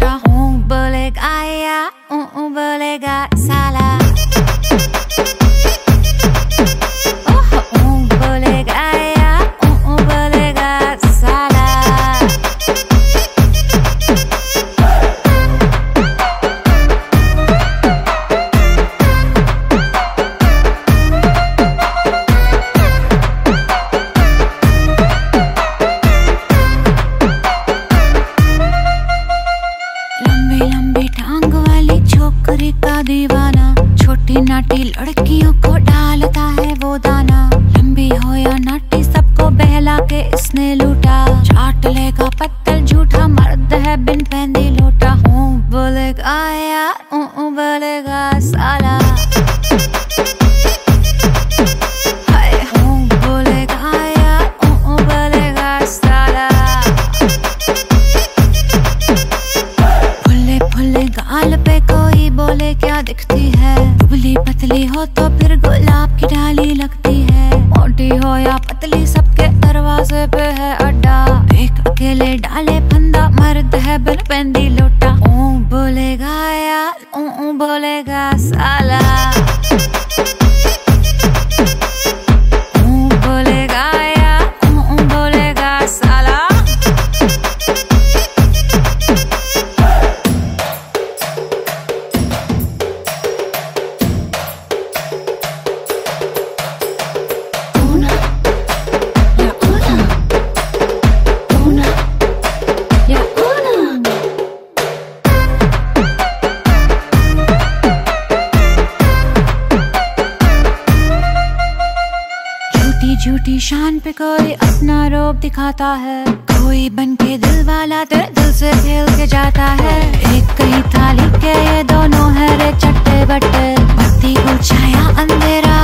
लोटा। ऊँ बोलेगा या ऊँ बोलेगा साला। ऊँ बोलेगा या ऊँ बोलेगा साला। लंबी लंबी टांग वाली छोकरी का दीवाना, छोटी नाटी लड़कियों को डालता है वो दाना। लंबी हो या नाटी सबको बहला के इसने लूटा। चाट लेगा पत्तल झूठा मर्द है बिन पहनदी लोटा। ऊँ बोलेगा या ऊँ बोलेगा साला। ऊँ बोलेगा या ऊँ बोलेगा साला। फुल्ले फुल्ले गाल पे कोई बोले क्या दिखती है। दुबली पतली हो तो फिर गुलाब की डाली लगती है। मोटी हो या पतली सबके दरवाजे पे है अड्डा। एक अकेले डाले फंदा मर्द है बिन पहनदी लोटा। ऊँ बोलेगा या ऊँ बोलेगा साला। ऊँ बोलेगा या ऊँ बोलेगा साला। झूठी शान पे कोई अपना रोब दिखाता है। कोई बन के दिल वाला तेरे दिल से खेल के जाता है। एक कहीं थाली के ये दोनों है रे चट्टे बट्टे। बत्ती को छाया अंधेरा।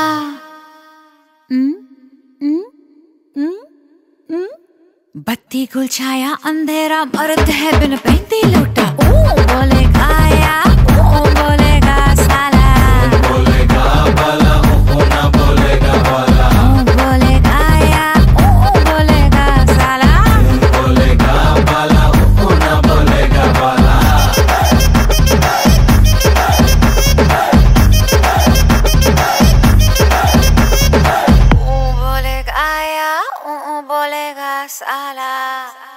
बत्ती को छाया अंधेरा मर्द है बिन पहनदी लोटा। ऊँ बोलेगा या ऊँ बोलेगा साला। बोलेगा बाला ऊँ ना बोलेगा बाला। बोलेगा या ऊँ बोलेगा साला। बोलेगा बाला ऊँ ना बोलेगा बाला। ऊँ बोलेगा या ऊँ बोलेगा साला।